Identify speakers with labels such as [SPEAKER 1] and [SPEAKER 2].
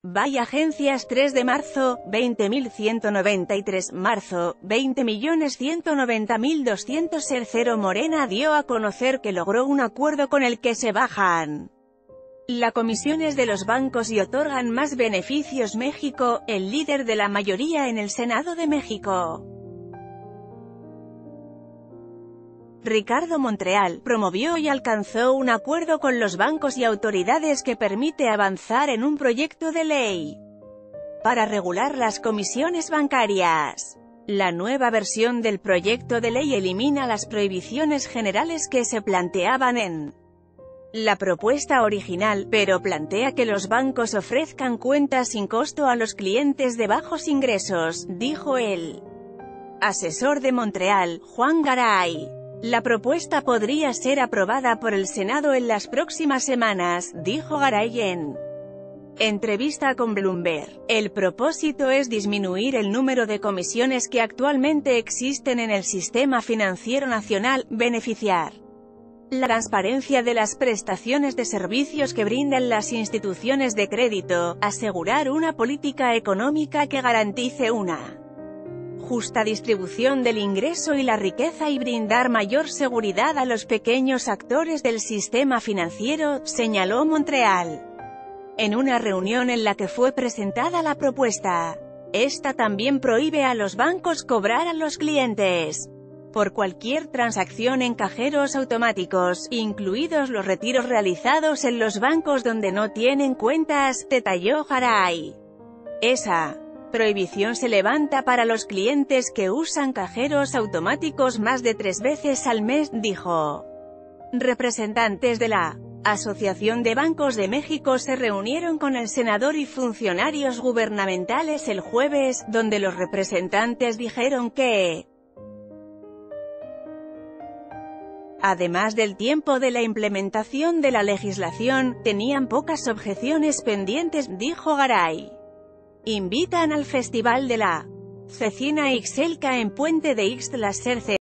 [SPEAKER 1] By Agencias 3 de marzo, 20.193 marzo, 20.190.200 Morena dio a conocer que logró un acuerdo con el que se bajan las comisiones de los bancos y otorgan más beneficios. México, el líder de la mayoría en el Senado de México, Ricardo Monreal, promovió y alcanzó un acuerdo con los bancos y autoridades que permite avanzar en un proyecto de ley para regular las comisiones bancarias. La nueva versión del proyecto de ley elimina las prohibiciones generales que se planteaban en la propuesta original, pero plantea que los bancos ofrezcan cuentas sin costo a los clientes de bajos ingresos, dijo el asesor de Monreal, Juan Garay. La propuesta podría ser aprobada por el Senado en las próximas semanas, dijo Garay en entrevista con Bloomberg. El propósito es disminuir el número de comisiones que actualmente existen en el sistema financiero nacional, beneficiar la transparencia de las prestaciones de servicios que brindan las instituciones de crédito, asegurar una política económica que garantice una justa distribución del ingreso y la riqueza y brindar mayor seguridad a los pequeños actores del sistema financiero, señaló Monreal en una reunión en la que fue presentada la propuesta. Esta también prohíbe a los bancos cobrar a los clientes por cualquier transacción en cajeros automáticos, incluidos los retiros realizados en los bancos donde no tienen cuentas, detalló Garay. Esa prohibición se levanta para los clientes que usan cajeros automáticos más de 3 veces al mes, dijo. Representantes de la Asociación de Bancos de México se reunieron con el senador y funcionarios gubernamentales el jueves, donde los representantes dijeron que, además del tiempo de la implementación de la legislación, tenían pocas objeciones pendientes, dijo Garay. Invitan al Festival de la Cecina Ixelca en Puente de Ixtla Cerce.